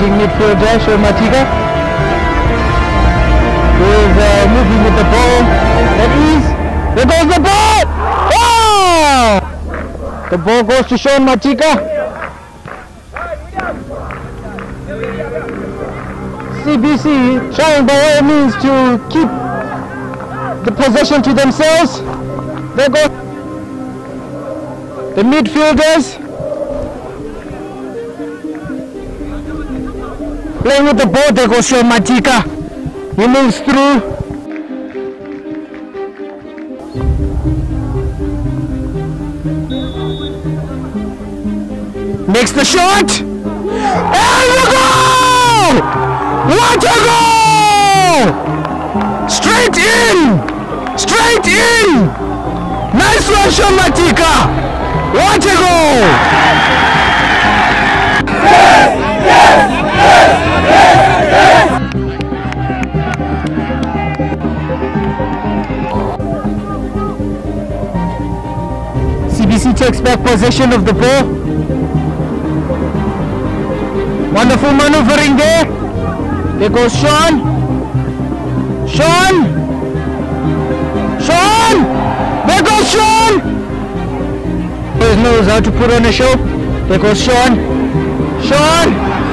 attacking midfielder Shaun Matika. He's moving with the ball. There goes the ball! Oh! The ball goes to Shaun Matika. CBC trying by all means to keep the possession to themselves. There go the midfielders playing with the ball. There goes Shaun Matika. He moves through. Makes the shot. And the goal! What a goal! Straight in! Straight in! Nice one, Shaun Matika! What a goal! Yes! Yes! Yes! Yes! CBC takes back possession of the ball. Wonderful maneuvering there. There goes Shaun. Shaun! Shaun! There goes Shaun! He knows how to put on a show. There goes Shaun. Shaun!